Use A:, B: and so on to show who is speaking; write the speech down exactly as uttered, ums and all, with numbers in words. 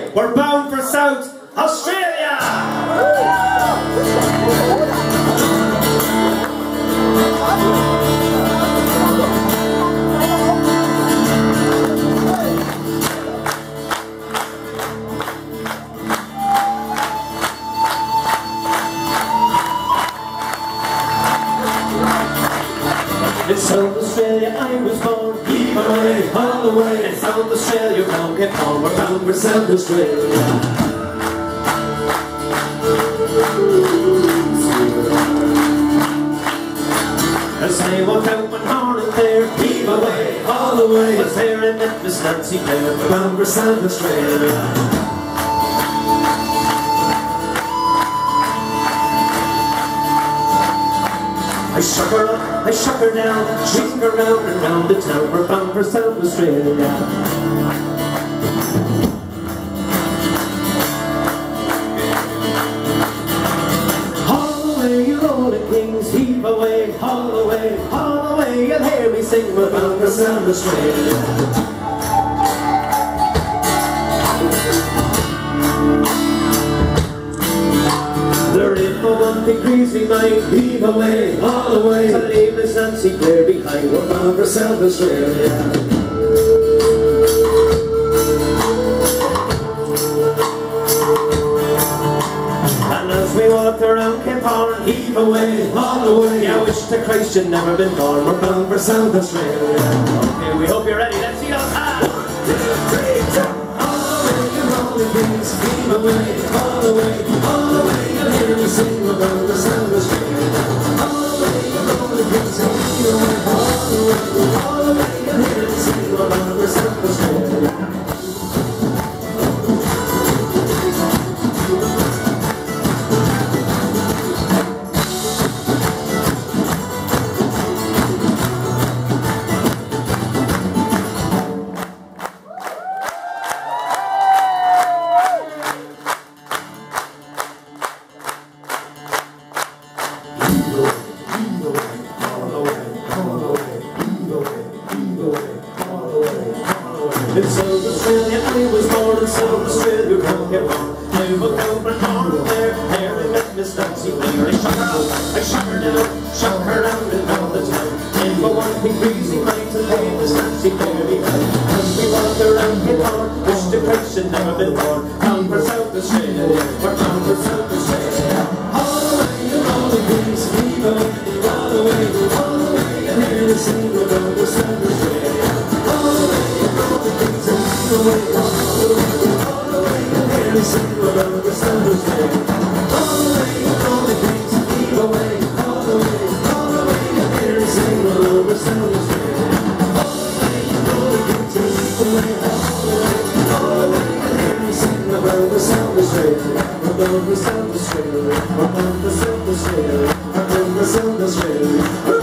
A: We're bound for South Australia! In South Australia I was born, keep away, all the way. In South Australia, come get on, we're bound for South Australia. As they walk out one morning there, keep away, all the way. Was there in Memphis, Nancy Clare, we're bound for South Australia. I shook her up, I shook her down, shook her round and round the town, we're bound for South Australia. All the way you rolling kings, heave away, all the way, all the way, you'll hear me sing, we're bound for South Australia. One thing greasy night, heave away, all the way. To leave this Nancy Clare behind, we're bound for South Australia. And as we walked around Cape Horn, heave away, all the way. I wish to Christ you'd never been born, we're bound for South Australia. Okay, we hope you're ready, let's see those hands. One, two, three, four. All the way, you're rolling things, heave away, all the way, all the way. Hear me sing about the South Australia. All the way, you're rolling things, heave away, all the way, all the way. Hear me sing about the South Australia. In South Australia I was born, in South Australia come get on. I will go from North there, there we met Miss Nancy Clare. I shot her up, I shot her down, shot her down and down the town. In for one thing breezy night to leave Miss Nancy Clare behind. As we walked around Cape Horn, wish the Christ had never been born. Bound for South Australia, we're bound for South Australia. All the way, you're all the things, leave away, all the way, all the way. And hear me sing about the South Australia. All the way, all the things, all the way, all the way, all the way. And hear me sing about the South Australia. All the way, all the things, leave away, all the way, all the way. And hear me sing about the South Australia. All the way, all the things, leave away, all the way, all the way. And hear me sing about the South Australia. About the South Australia, about the South Australia, about the South Australia.